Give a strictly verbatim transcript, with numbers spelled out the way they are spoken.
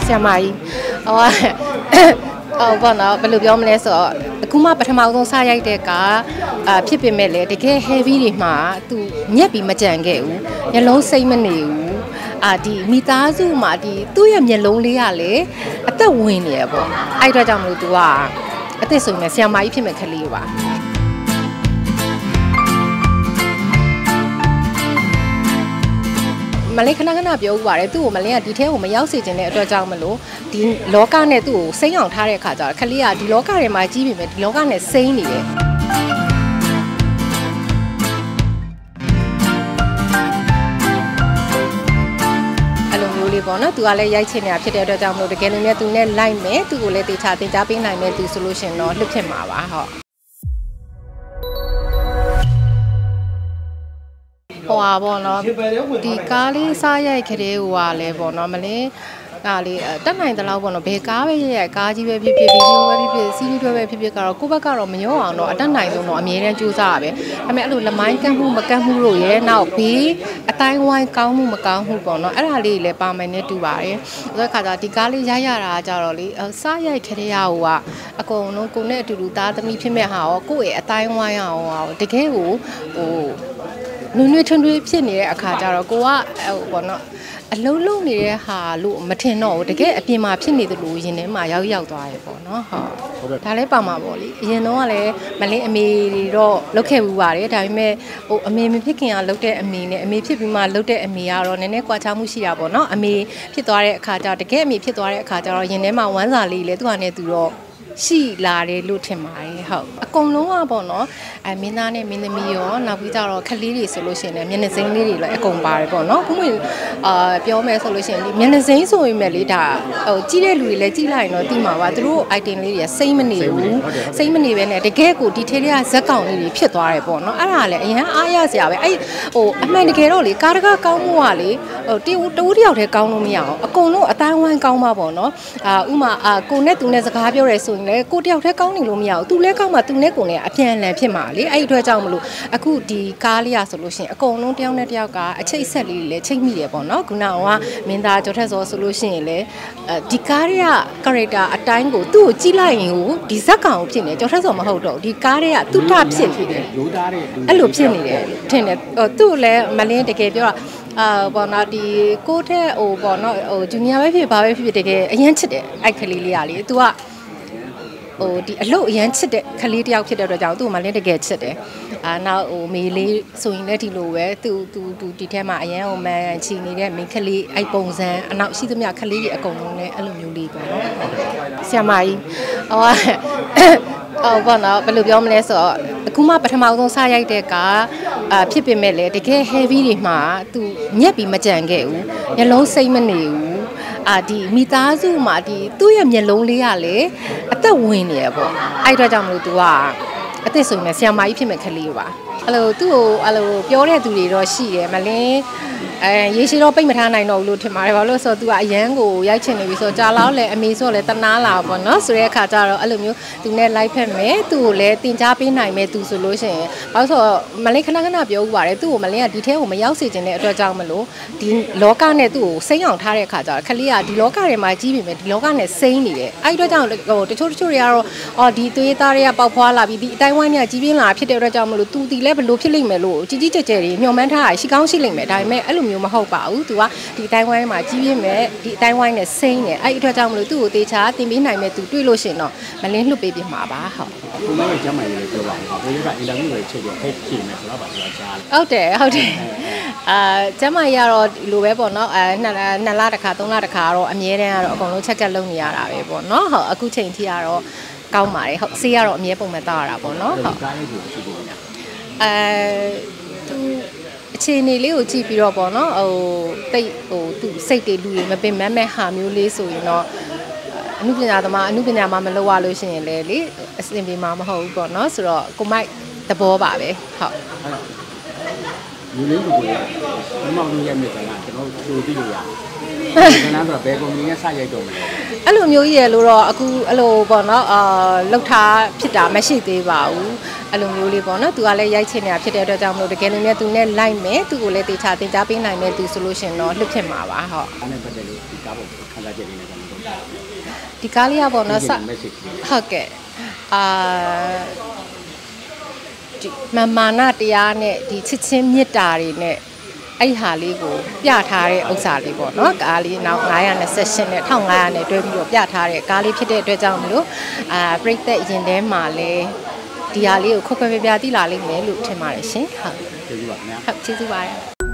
ဆရာမကြီးဟိုအော်ဘာနော်ဘယ်လိုပြောမလဲဆိုတော့အခုမှပထမဆုံးစရိုက်တဲ့ကအာဖြစ်ပေမဲ့လေတကယ် heavy တွေမှာသူညက်ပြီးမကြံခဲ့ဘူးမျက်လုံးစိတ်မနေဘူးအာဒီမိသားစုမှာဒီသူ့ရဲ့မျက်လုံးလေးကလေအသက်ဝင်နေရပေါ့အဲ့အတွက်ကြောင့်မလို့ तू ကအသက်ဆိုရင်ဆရာမကြီးဖြစ်မဲ့ကလေးပါမလေးခဏခဏပြောဥပါတယ်သူ့ကိုမလေးကဒီထဲကိုမရောက်စေချင်တဲ့အတွက်ကြောင့်မလို့ဒီလောကနဲ့သူ့ကိုစိမ့်အောင်ထားတဲ့အခါကျတော့ခလေးကဒီလောကထဲမှာကြီးပြီမဲ့ဒီလောကနဲ့စိမ့်နေတယ်အဲ့လိုမျိုးလေးပေါ့နော်သူကလည်းရိုက်ချင်နေတာဖြစ်တဲ့အတွက်ကြောင့်မလို့တကယ်လို့လည်းသူနဲ့လိုက်မယ်သူ့ကိုလည်းတေချာတင် जा ပေးနိုင်မယ်သူဆိုလို့ရှင်တော့လွတ်ဖြစ်မှာပါဟုတ်ဟိုပါပေါ့နော်ဒီကားလေးစားရိုက်ခတဲ့ဟိုပါလဲပေါ့နော်မလင်းကားလေးတက်နိုင်တဲ့လောက်ပေါ့နော်ဘယ်ကားပဲရိုက်ရိုက်ကားကြီးပဲဖြစ်ဖြစ်ဗီဒီယိုပဲဖြစ်ဖြစ်စီးရီးတွေပဲဖြစ်ဖြစ်ကတော့ကိုယ့်ဘက်ကတော့မရောအောင်တော့အတက်နိုင်ဆုံးတော့အမြဲတမ်းကြိုးစားရပဲဒါပေမဲ့အဲ့လိုလမိုင်းကန့်မှုမကန့်မှုလို့ရဲနောက်ဘေးအတိုင်းဝိုင်းကောင်းမှုမကောင်းမှုပေါ့နော်အဲ့ဒါလေးလည်းပါမယ်နဲ့တူပါတယ်ဆိုတဲ့ခါကျဒီကားလေးရိုက်ရတာကြတော့လေစားရိုက်ခတဲ့ဟိုကအကုန်လုံးကိုနဲ့အတူတူသားသမီးဖြစ်မဲ့ဟာရောကိုယ့်ရဲ့အတိုင်းဝိုင်းအောင်တကယ်ကိုဟိုနွေ့နွေ့ထွန်းထွန်းဖြစ်နေတဲ့အခါကျတော့ကိုကဟိုပေါ့နော်အလုံးလုံးနေတဲ့ဟာလို့မထင်တော့ဘူးတကယ်အပြင်မှာဖြစ်နေသလိုရင်ထဲမှာရောက်ရောက်သွားတယ်ပေါ့နော်ဟုတ်ဒါလည်းပါမှာပေါ့လေအရင်တော့ကလည်းမလင်းအမေတွေတော့လုပ်ခဲ့ဘူးပါတယ်ဒါပေမဲ့ဟိုအမေမဖြစ်ခင်ကလုပ်တဲ့အမေနဲ့အမေဖြစ်ပြီးမှလုပ်တဲ့အမေကတော့နည်းနည်းကွာခြားမှုရှိတာပေါ့နော်အမေဖြစ်သွားတဲ့အခါကျတကယ်အမေဖြစ်သွားတဲ့အခါကျတော့ရင်ထဲမှာဝမ်းစာလေးလေသူကလည်းသူတော့ရှိလာတယ်လို့ထင်ပါတယ်ဟုတ်အကုန်လုံးကပေါ့နော်အဲမင်းသားနဲ့မင်းသမီးရောနောက်ပြီးကြတော့ခလေးတွေဆိုလို့ရှိရင်လည်းမျက်နှာစိမ်းလေးတွေလည်းအကုန်ပါတယ်ပေါ့နော်ခုမှအာပြောမယ်ဆိုလို့ရှိရင်ဒီမျက်နှာစိမ်းဆိုရင်ပဲလေဒါဟိုကြီးတဲ့လူတွေလည်းကြီးလိုက်ရင်တော့တိမှာပါသူတို့ item လေးတွေကစိမ့်မနေဘူးစိမ့်မနေပဲနဲ့တကယ်ကိုဒီထဲတွေကဇက်ကောင်လေးတွေဖြစ်သွားတယ်ပေါ့နော်အဲ့ဒါလည်းအရင်အားရစရာပဲအဲ့ဟိုအမှန်တကယ်တော့လေကားတကားကောင်းမှုကလေဟိုတူတူတယောက်တည်းကောင်းလို့မရအောင်အကုန်လုံးအတိုင်းဝိုင်းကောင်းမှာပေါ့နော်အာဥမာအာကိုနဲ့သူနဲ့စကားပြောရဲဆိုလေကိုတယောက်တည်းကောင်းနေလို့မရဘူးသူလည်းကောင်းမှသူနဲ့ကိုနဲ့အပြန်အလှန်ဖြစ်မှာလေအဲ့ဒီအတွက်ကြောင့်မလို့အခုဒီကားလေးရဆိုလို့ရှိရင်အကုန်လုံးတယောက်နဲ့တယောက်ကအချိတ်ဆက်လေးတွေလည်းချိတ်မိတယ်ပေါ့နော်ခုနကမင်းသားကျော်ထက်စောဆိုလို့ရှိရင်လေဒီကားရဲ့ character အတိုင်းကိုသူ့ကိုကြည့်လိုက်ရင်ဟိုဒီဇက်ကောင်ကိုဖြစ်နေကျော်ထက်စောမဟုတ်တော့ဒီကားရဲ့သူ့ထဖြစ်နေတယ်ရိုးသားတဲ့အဲ့လိုဖြစ်နေတယ်ထင်တယ်ဟိုသူ့လည်းမလင်းတကယ်ပြောတာအာဘောနော်ဒီကိုထက်ဟိုဘောနော်ဟိုဂျူနီယာပဲဖြစ်ဘာပဲဖြစ်ဖြစ်တကယ်အရင်ချစ်တယ်အဲ့ကလေးလေးကလေ तू ကဟိုဒီအလုပ်အရန်ချစ်တဲ့ခလေးတယောက်ဖြစ်တဲ့အတွက်ကြောင့်သူ့မှာလည်းတကယ်ချစ်တယ်အာနောက်ဟိုမေလေးဆိုရင်လည်းဒီလိုပဲသူသူသူဒီထဲမှာအရန်ဟိုမန်ချီနေတဲ့မိန်းခလေးအဲ့ပုံစံအနောက်ရှိသမျှခလေးတွေအကုန်လုံးလည်းအဲ့လိုမျိုးလေးပေါ့နော်ဆရာမကြီးဟိုအော်ဘာနော်ဘယ်လိုပြောမလဲဆိုတော့အခုမှပထမဆုံးစရိုက်တဲ့ကအာဖြစ်ပေမဲ့လေတကယ် heavy တွေမှာသူညက်ပြီးမကြံခဲ့ဘူးမျက်လုံးစိမ့်မနေဘူးအာဒီမိသားစုမှာဒီသူ့ရဲ့မျက်လုံးလေးကလေအသက်ဝင်နေရပေါ့အဲ့အတွက်ကြောင့်မလို့ तू ကအသက်ဆိုရင်ဆရာမကြီးဖြစ်မဲ့ကလေးပါအဲ့လိုသူ့ကိုအဲ့လိုပြောတဲ့သူတွေတော့ရှိတယ်မလင်းအဲရေရှိတော့ပိတ်မထားနိုင်တော့ဘူးလို့ထင်ပါတယ်ဘာလို့ဆိုတော့ तू ကအရန်ကိုရိုက်ချင်နေပြီဆိုတော့ကြာလောက်လဲအမေဆိုတော့လဲတနာလာပေါ့နော်ဆိုတဲ့အခါကျတော့အဲ့လိုမျိုး तू နဲ့ live ဖက်မယ်သူ့ကိုလည်းတင် जा ပေးနိုင်မယ် तू ဆိုလို့ရှိရင်ဘာလို့ဆိုတော့မလင်းခဏခဏပြောဥပါတယ်သူ့ကိုမလင်းကဒီထဲကိုမရောက်စေချင်တဲ့အတွက်ကြောင့်မလို့ဒီလောကနဲ့သူ့ကိုစိမ့်အောင်ထားတဲ့အခါကျတော့ခလေးကဒီလောကထဲမှာကြီးပြီမယ်ဒီလောကနဲ့စိမ့်နေတယ်အဲ့ဒီအတွက်ကြောင့်ဟိုတချို့တချို့တွေကတော့အော်ဒီသွေးသားတွေကပေါက်ဖွာလာပြီးဒီအတိုင်းဝိုင်းတွေကကြီးပြင်းလာဖြစ်တဲ့အတွက်ကြောင့်မလို့ तू တီလည်းဘလို့ဖြစ်လိမ့်မယ်လို့ကြီးကြီးကျယ်ကျယ်တွေညှော်မှန်းထားတာရှိကောင်းရှိလိမ့်မယ်ဒါပေမဲ့အဲ့လိုမျိုးမဟုတ်ပါဘူး तू ကဒီအတိုင်းဝိုင်းမှာကြီးပြင်းမယ်ဒီအတိုင်းဝိုင်းနဲ့စိမ့်နေအဲ့ဒီအတွက်ကြောင့်မလို့သူ့ကိုတေချာတင်ပေးနိုင်မယ် तू တွေ့လို့ရှိရင်တော့မလင်းလွတ်ပေးပြမှာပါဟုတ်ကိုမရဲ့ကျမ်းမာရေးလေးပြောပါဦး။ဘယ်လိုကအင်တာဗျူးတွေချက်ပြီးဖိတ်ပြင်မယ်ဆိုတော့ပါဆိုတာကြားတယ်။ဟုတ်တယ်ဟုတ်တယ်။အာကျမ်းမာရေးကတော့ဒီလိုပဲပေါ့နော်။အဲနှစ်နှစ်လတစ်ခါသုံးလတစ်ခါတော့အမြဲတမ်းကတော့အကုန်လုံးချက်ကပ်လုပ်နေရတာပဲပေါ့နော်။ဟုတ်အခုချိန်ထိကတော့ကောင်းပါတယ်။ဟုတ်ဆေးကတော့အမြဲပုံမှန်တောက်ရတာပေါ့နော်။ဟုတ်။ကားလေးကိုရှိသေးတယ်။အဲသူအခြေအနေလေးကိုကြည့်ပြီးတော့ပေါ့နော်။ဟိုတိတ်ဟိုသူစိတ်တွေလူတွေမပင်မမဲ့ဟာမျိုးလေးဆိုရင်တော့အနုပညာသမားအနုပညာမှမလုပ်ရလို့ရှိရင်လေလေအစင်ပြေမှာမဟုတ်ဘူးပေါ့နော်ဆိုတော့ကိုမိုက်သဘောပါပဲဟုတ်ယူလေးကိုကိုမမောင်တို့ရဲ့မြေကကျွန်တော်တို့သိလို့ရတယ်ကျွန်တော်ဆိုဘယ်ကုမ္ပဏီနဲ့စရိုက်တော့မလဲအဲ့လိုမျိုးကြီးရလို့တော့အခုအဲ့လိုပေါ့နော်အာလောက်ထားဖြစ်တာမရှိသေးပါဘူးအဲ့လိုမျိုးလေးပေါ့နော်သူကလည်းရိုက်ချင်နေတာဖြစ်တဲ့အတွက်ကြောင့်မလို့တကယ်လို့များသူနဲ့လိုက်မယ်သူကိုလည်းတေချာတင် जा ပေးနိုင်မယ်သူဆိုလို့ရှင်တော့လှုပ်ဖြစ်မှာပါဟုတ်အဲ့နဲ့ပတ်သက်လို့ဒီကားပေါ်ခံစားချက်လေးနဲ့ကျွန်တော်တို့ဒီကားလေးကပေါ့နော်ဟုတ်ကဲ့အာဒီမမာနတရားနဲ့ဒီချစ်ချင်းမေတ္တာတွေနဲ့အဲ့ဟာလေးကိုပြထားတဲ့ဥစ္စာလေးပေါ့နော်ကားလေးနောက်nine hundred twenty-eightနဲ့one thousand five hundredနဲ့တွဲပြီးတော့ပြထားတဲ့ကားလေးဖြစ်တဲ့အတွက်ကြောင့်မလို့အာပြိသက်ရင်ထဲမှာလဲဒီဟာလေးကိုခုတ်ခွဲပြပြသိလာလိမ့်မယ်လို့ထင်ပါတယ်ရှင်ဟုတ်ကျေးဇူးပါခင်ဗျာဟုတ်ကျေးဇူးပါတယ်